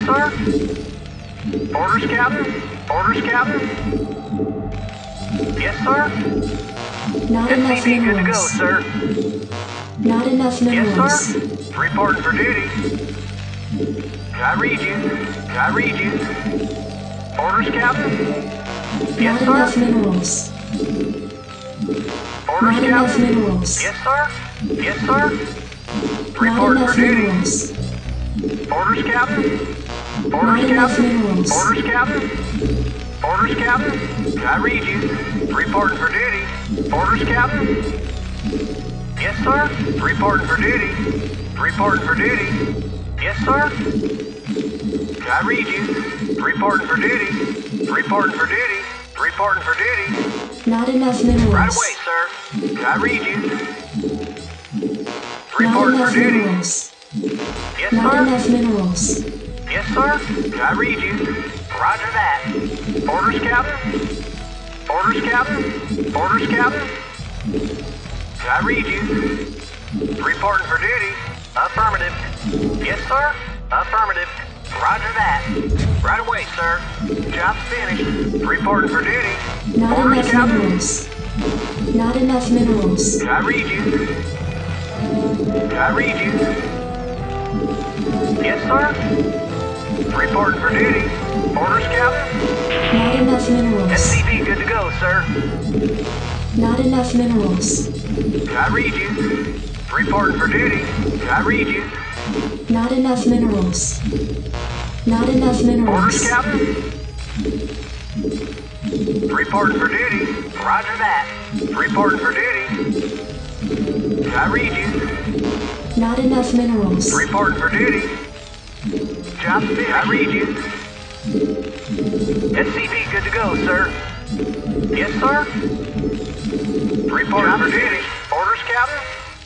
sir. Orders, Captain. Orders, Captain. Yes, sir. Not enough SCV good to go, minerals. sir. Not enough minerals. Yes, sir. Reporting for duty. I read you. I read you. Orders, Captain. Yes, Not enough sir. minerals. Orders, Not enough Captain. minerals. Yes, sir. Yes, sir. Not Reporting enough for duty. minerals. Orders, Captain. Not Orders, enough Captain. minerals. Orders, Captain. Orders, Captain. I read you. Reporting for duty. Orders, Captain. Yes, sir. Reporting for duty. Reporting for duty. Yes, sir. I read you. Reporting for duty. Reporting for duty. Reporting for duty. Not enough Right minerals. away, sir. I read you. Not Reporting for enough duty. minerals. Yes, Not sir. enough minerals. Yes, sir. I read you. Roger that. Orders, Captain. Orders, Captain. Orders, Captain. I read you. Reporting for duty. Affirmative. Yes, sir. Affirmative. Roger that. Right away, sir. Job's finished. Reporting for duty. Not Orders, enough Captain. minerals. Not enough minerals. I read you. I read you. Yes, sir. Reporting for duty. Orders, Captain. Not enough minerals. SCV good to go, sir. Not enough minerals. I read you. Reporting for duty. I read you. Not enough minerals. Not enough Orders, minerals. Captain. Reporting for duty. Roger that. Reporting for duty. I read you. Not enough minerals. Reporting for duty. Job finished. I read you. SCV good to go, sir. Yes, sir. Reporting for duty. Orders, Captain.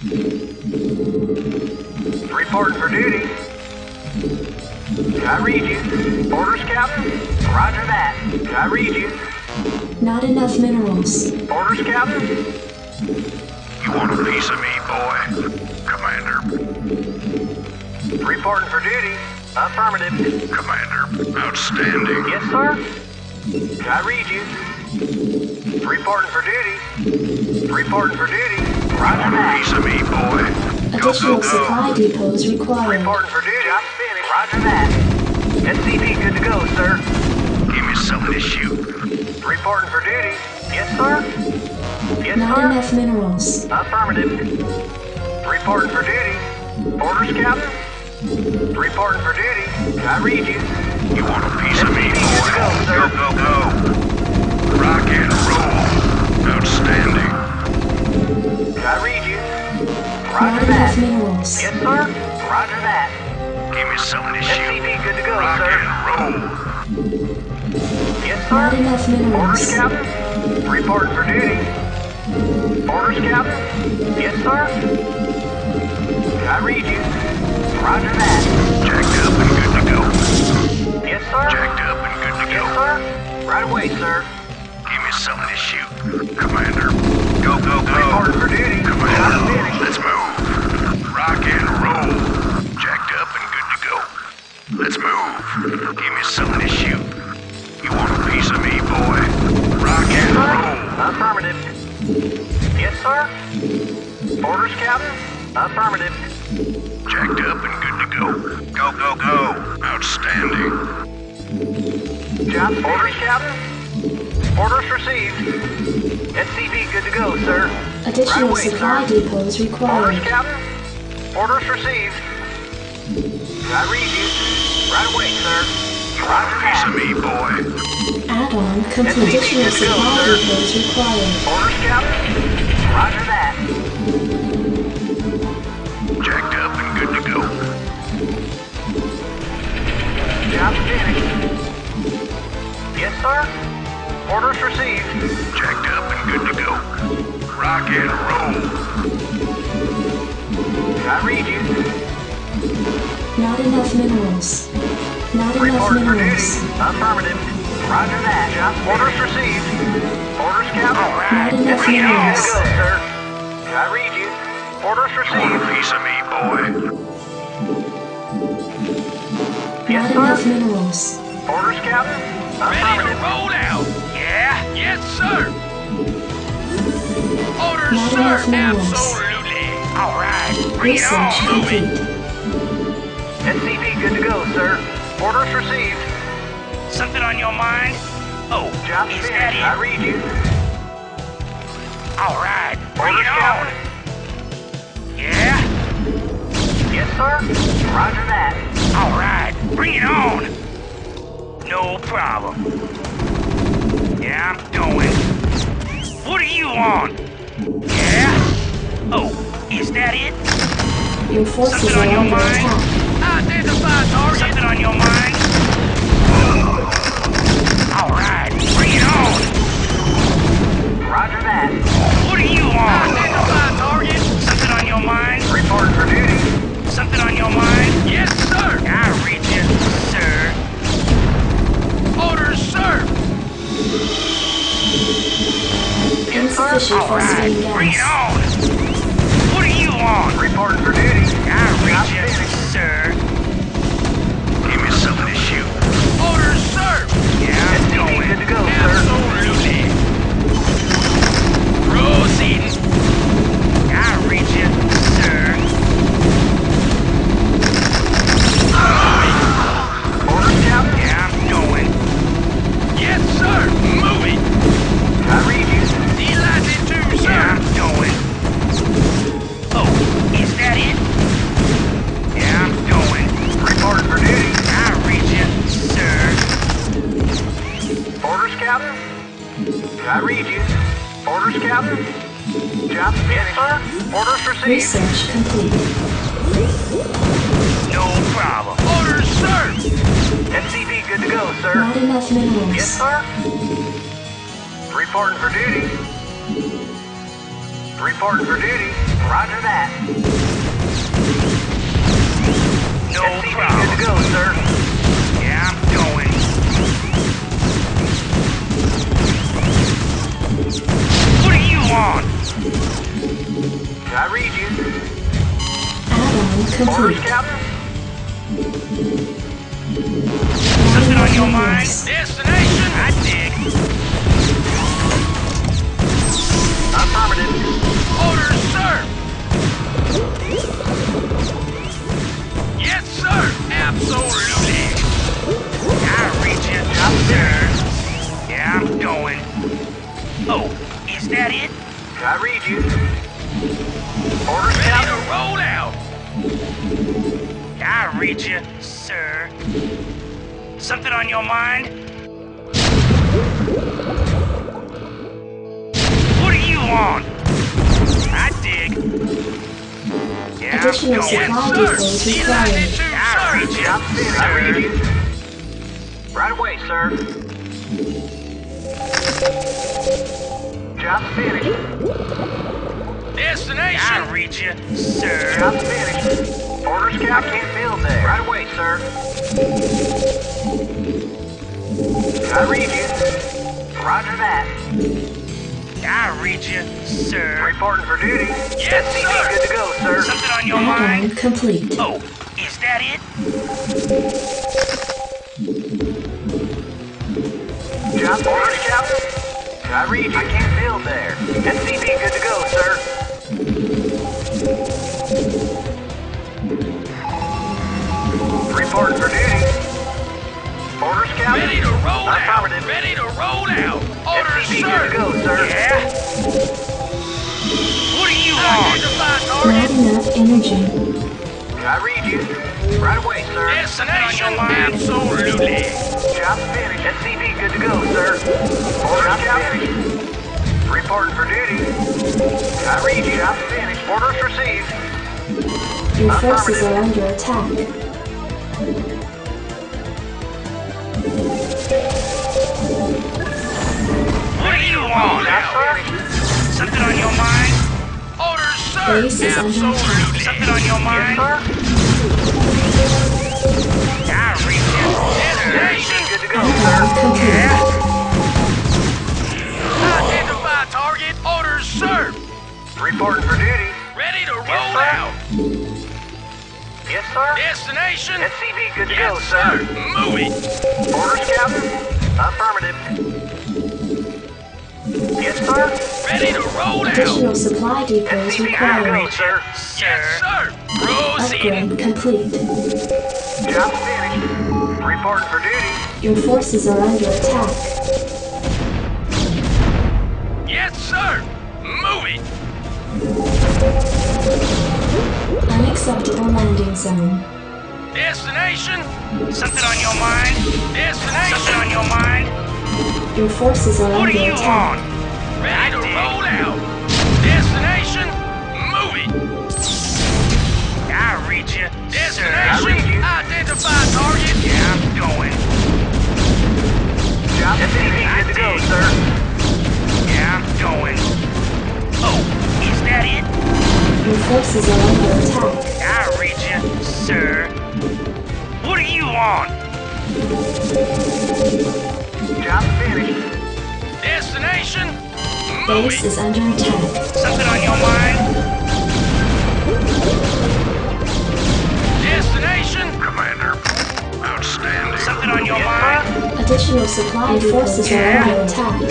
Reporting for duty. I read you. Orders, Captain. Roger that. I read you. Not enough minerals. Orders, Captain. You want a piece of me, boy? Commander. Reporting for duty. Affirmative. Commander. Outstanding. Yes, sir. I read you. Reporting for duty. Reporting for duty. Roger Want a that. piece of me, boy? Go, go, Additional go. supply depots required. Reporting for duty. Job finished. Roger that. SCV good to go, sir. Give me something to shoot. Reporting for duty. Yes, sir. Yes, Not sir. enough minerals. Affirmative. Reporting for duty. Orders, Captain. Reporting for duty. I read you. You want a piece of me, SCV good to boy? go, sir. Go, go, go. Rock and roll. Outstanding. I read you. Not Roger enough that. minerals. Yes, sir. Roger that. Give me something to shoot. SCV good to go, Rock sir. and roll. Yes, Not sir. enough Orders, minerals. Captain. Reporting for duty. Orders, Captain. Yes, sir. I read you. Roger that. Jacked up and good to go. Yes, sir. Jacked up and good to Yes, go. sir. Right away, sir. Give me something to shoot. Commander. Go, go, go. Reporting for duty. Job Commander. finished. Let's move. Rock and roll. Jacked up and good to go. Let's move. Give me something to shoot. You want a piece of me, boy? Rock Yes, and sir. roll. Affirmative. Yes, sir. Orders, Captain. Affirmative. Jacked up and good to go. Go, go, go. Outstanding. Job orders, Captain. Orders received. SCV good to go, sir. Right Additional away, supply sir. depots Orders, required. Captain. Orders received. I read you. Right away, sir. You want a Roger piece of that. me, boy? Add-on complete. SCV Additional good to go, supply sir. depots required. Orders, Captain. Roger that. Jacked up and good to go. Job finished. Yes, sir. Orders received. Jacked up and good to go. Rock and roll. I read you. Not enough minerals. Not enough Reporting for duty. minerals. Affirmative. Roger that. Job orders received. Orders, Captain. Not enough SCV good minerals. to go, sir. I read you. Orders You want received. a piece of me, boy? Not enough minerals. Orders, Captain? Ready to Affirmative. roll out. Yeah? Yes, sir. Orders, Not sir. enough minerals. Absolutely. All right. Bring it Research on. Move it. complete. SCV good to go, sir. Orders received. Something on your mind? Oh, Job is finished. that I it? read you. All right, bring Orders, it on. Captain? Yeah? Yes, sir. Roger that. All right, bring it on. No problem. Yeah, I'm going. What do you want? Yeah? Oh, is that it? Your forces Something are on your under mind? attack. Identify target. Something on your mind? All right, bring it on. Roger that. What do you want? Identify target. Something on your mind? Reporting for duty. Something on your mind? Yes, sir. I read you, sir. Orders, sir. Insufficient All right, phosphate bring it gas. on. What do you want? Reporting for duty. I read Job you, finished. sir. Give me something to shoot. Orders, sir. Yeah, I'm SCV going. good to go, sir. Absolutely. Proceeding. I read you, sir. Orders, Captain? Yeah, I'm going. Yes, sir. Moving. I read you. Delighted to, sir. Yeah, I'm going. Oh, is that it? Yeah, I'm going. Reporting for duty. I read you, sir. Orders, Captain? I read you. Orders, Captain? Job finished, sir. Orders received. Research complete. No problem. Orders, sir. SCV good to go, sir. Not enough minerals. Yes, sir. Reporting for duty. Reporting for duty. Roger that. No SCV good problem. to go, sir. Yeah, I'm going. What do you want? I read you. Add-on Orders, complete. Captain? Not Something on enough your mind? minerals. Destination. I dig. Affirmative. Orders, sir. Yes, sir. Absolutely. I read you, sir. Yeah, I'm going. Oh, is that it? I read you. Orders, Ready Captain? to roll out. I read you, sir. Something on your mind? What do you want? I dig. Yeah, I'm Additional going. supply depots Delighted required. to, I read sir. you, Job finished. I read sir. you. Right away, sir. Job finished. Destination. I read you, sir. Job finished. Orders, Captain? I can't build there. Right away, sir. I read you. Roger that. I read you, sir. Reporting for duty. Yes, SCV sir. good to go, sir. Something on your Add-on mind? complete. Oh, is that it? Job orders, Captain? I read you. I can't build there. SCV good to go, sir. Reporting for duty. Orders, Captain? Ready to roll out. Affirmative. Ready to roll out. Orders, SCV sir. good to go, sir. Yeah? What do you want? Identify Not target. enough energy. I read you. Right away, sir. Destination. Something on your mind? Absolutely. Job finished. SCV good to go, sir. Orders, Captain? Reporting for duty. I read you. Job finished. Orders received. Your forces are under attack. What do you want? Job finished. Something on your mind? Orders, sir. Base is under attack. Absolutely. Something on your Yes, mind? sir. I read you, sir. Destination. Good to go, Add-on sir. complete. Yeah? Identify target. Orders, sir. Reporting for duty. Ready to Yes, roll sir. out. Yes, sir. Destination. Destination? SCV good to Yes, go, sir. sir. Move it. Orders, Captain? Affirmative. Yes, sir. Ready to roll out. Additional supply depots SCV good to required. go, sir. Yes, sir. Proceeding. Upgrade complete. Job finished. Reporting for duty. Your forces are under attack. Yes, sir. Move it. Unacceptable landing zone. Destination? Something on your mind? Destination? Something on your mind? Your forces are What under are you attack. on? Ready to roll out. Destination? Move it. I read you. Destination? read you. Identify target. Yeah, I'm going. Job SCV good to go, sir. Yeah, I'm going. Oh, is that it? Your forces are under attack. I read you, sir. What are you on? Job finished. Destination? Move Base it. is under attack. Something on your mind? Destination? Commander, outstanding. Something on your Yes, mind? sir. Additional supply forces are under attack.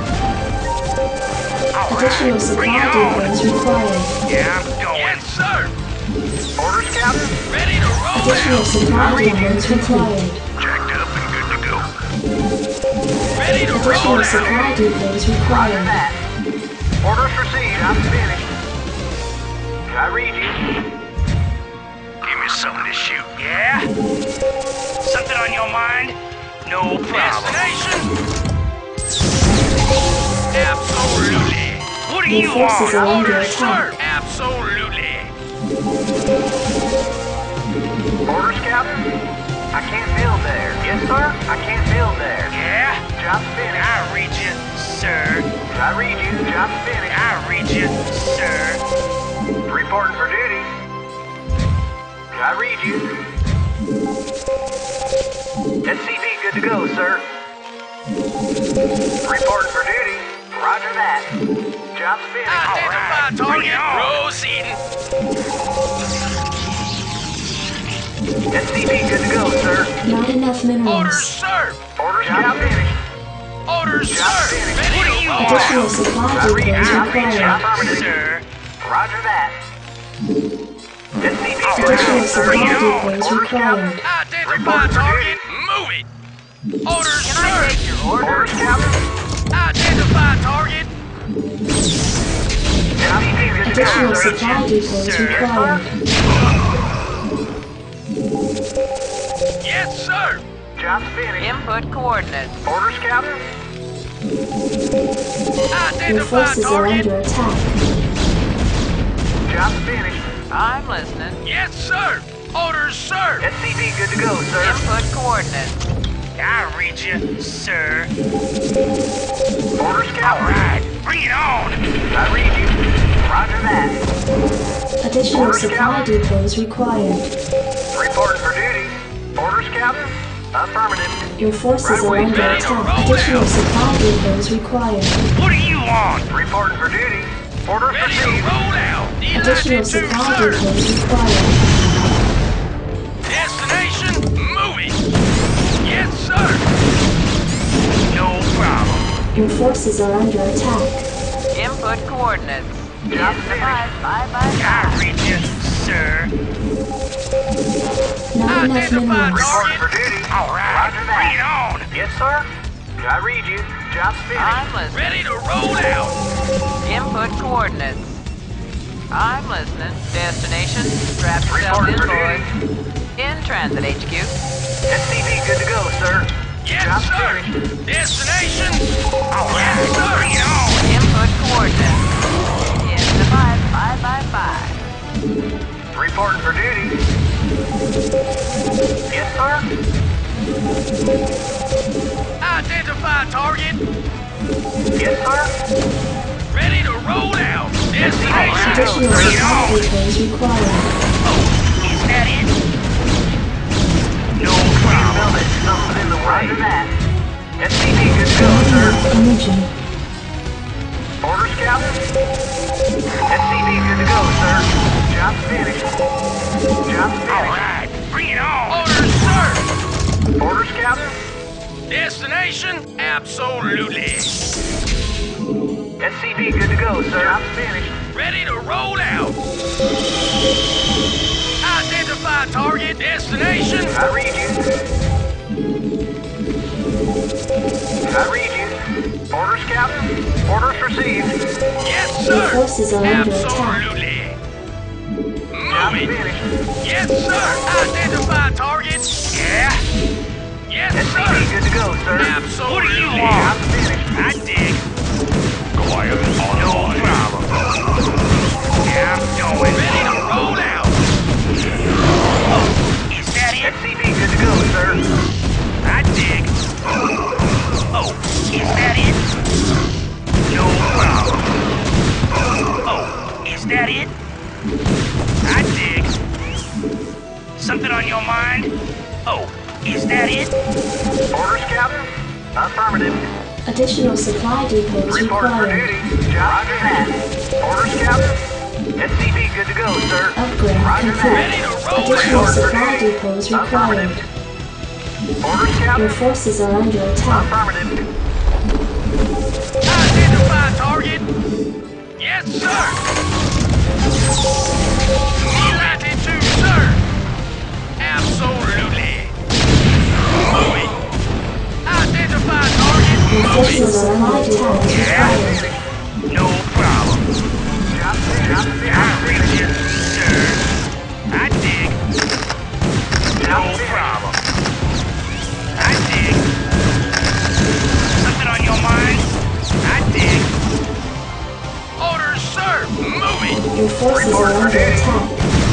All Additional right, bring supply it on. depots required. Yeah, I'm going. Yes, sir. Orders, Captain? Ready to roll Additional out. supply depots required. Jacked up and good to go. Ready to roll Additional out. supply depots Roger required. that. Orders received. Job finished. I read you. Give me something to shoot. Yeah? Something on your mind? No problem. Destination? Absolutely. What are Your you forces on? are under Orders, attack. sir. Absolutely. Orders, Captain? I can't build there. Yes, sir. I can't build there. Yeah? Job finished. I read you, sir. I read you. Job finished. I read you, sir. Reporting for duty. I read you. SCV good to go, sir. Reporting for duty. Roger that. Job's finished. Identify All target. on. Proceeding. SCV good to go, sir. Not enough Orders, minerals. sir. Orders job finished. Orders, Job sir. finished. Ready What to are you roll on? Additional out. supply I read you. depots I read you. required. Affirmative. Sir. Roger that. SCV good to go, Additional sir. supply Bring it on. depots Orders, required. Captain. Identify Report for target. duty. Move it. Orders, Can I take sir. your orders, Captain? Identify target. Job good to Additional go, sir. supply depots Sir. required. Yes, sir. Job's finished. Input coordinates. Orders, Captain? Your Identify forces are target. under attack. Job's finished. I'm listening. Yes, sir. Orders, sir. SCV good to go, sir. Input coordinates. I read you, sir. Orders, All Captain. right, bring it on. I read you. Roger that. Additional Orders, supply Captain. depots required. Reporting for duty. Orders, Captain? Affirmative. Your forces Right are away, under ready to attack. roll Additional out. supply depots required. What are you on? Reporting for duty. Orders Ready to received. roll out. Additional Elected to, supply sir. depots required. Destination, move it. Yes, sir. No problem. Your forces are under attack. Input coordinates. Job Five, finished. five, five, I five. read you, sir. Not enough Identify minerals. Reporting target. for duty. All right, Roger that. bring it on. Yes, sir. I read you. Job's finished. I'm listening. Ready to roll out. Input coordinates. I'm listening. Destination. Strap yourself Reporting in, for boys. duty. In transit, HQ. SCV good to go, sir. Yes, Job sir. finished. Destination. All right, bring it on. Input coordinates. Into 5555. Reporting for duty. Yes, sir. Identify target. Yes, sir. Ready to roll out. Destination. Additional Bring it supply on. depots required. Oh, is that it? No problem. Build it. Something's in the way. Roger that. SCV good to go, Not sir. enough energy. Orders, Captain? SCV good to go, sir. Job's finished. Job's All finished. right, bring it Destination? Absolutely. SCV good to go, sir. I'm finished. Ready to roll out. Identify target. Destination? I read you. I read you. Orders, Captain. Orders received. Yes, Your sir. forces are under attack. Absolutely. I'm Move it. finished. Yes, sir. Identify target. Yeah. Yes, SCV sir. good to go, sir. Absolutely. What do you I'm want? finished. I dig. Quiet No online. problem. Yeah, I'm going. Ready to roll out. Oh, is that it? SCV good to go, sir. I dig. Oh, is that it? No problem. Oh, is that it? I dig. Something on your mind? Oh, is that it? Orders, Captain. Affirmative. Additional supply depots Report for required. duty. Roger that. Orders, Captain. SCV good to go, sir. Upgrade Roger complete. Ready to roll Additional out. supply depots required. Orders, Your Captain. forces are under attack. Affirmative. Identify target. Yes, sir. Latitude, sir. Absolutely. Moving. Identify target. Your Moving. forces are under attack. Required. No problem. Job finished. I reach you, sir. I dig. No problem. I dig. Something on your mind? I dig. Orders, sir. Moving. Your forces are under attack.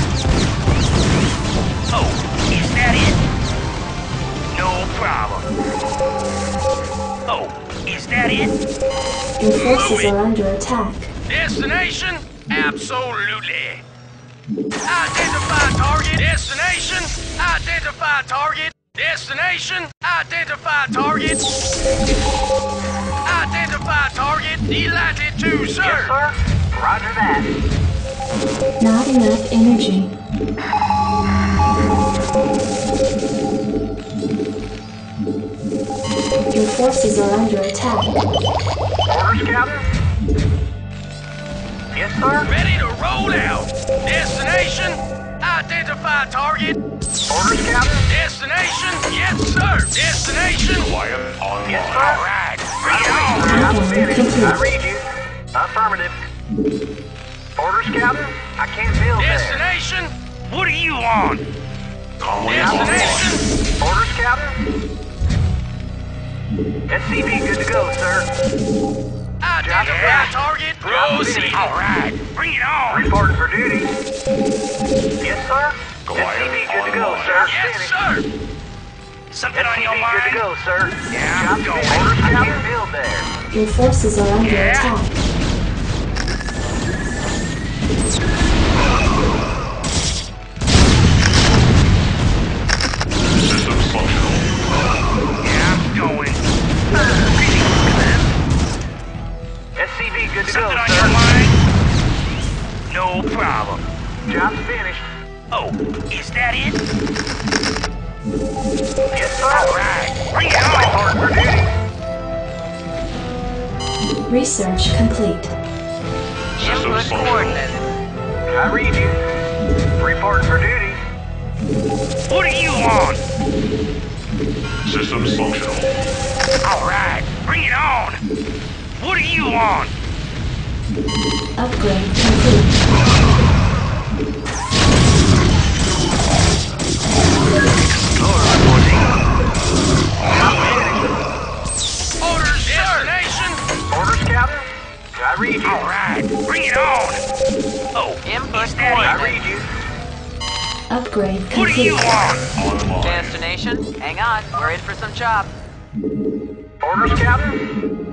Oh, is that it? No problem. Oh, is that it? Your forces are under attack. Destination? Absolutely. Identify target. Destination? Identify target. Destination? Identify target. Identify target. Latitude, sir. Yes, sir. Roger that. Not enough energy. Your forces are under attack. Orders, Captain. Yes, sir. Ready to roll out. Destination? Identify target. Orders, Captain. Destination? Yes, sir. Destination? Quiet online. Yes, sir. All right. Bring it on. I'm Countdown finished. I complete. read you. Affirmative. Orders, Captain. I can't build there. Destination? What do you want? Conway online. Destination? Orders, Captain. SCV good to go, sir. Identify target. Proceed. finished. All right. Bring it on. Reporting for duty. Yes, sir. Quiet SCV good to go, online. sir. Yes, Finished. sir. Something on your SCV good to mind? go, sir. Yeah, I'm Job going. finished. Orders, I can't build there. Your forces are under Yeah. attack. Systems functional. Yeah, I'm going. SCV good to go, Something on sir. your mind? No problem. Job's finished. Oh, is that it? Yes, sir. All right. Bring it on. Reporting for duty. Research complete. Input coordinates. I read you. Reporting for duty. What do you want? Systems functional. All right. Bring it on. What do you want? Upgrade complete. Orders, destination. Orders, Captain. I read you. All right. Bring it on. Oh, Input is that I it? coordinates. read you. Upgrade What do you complete. want? Online. Destination? Hang on, we're in for some chop. Orders, Captain.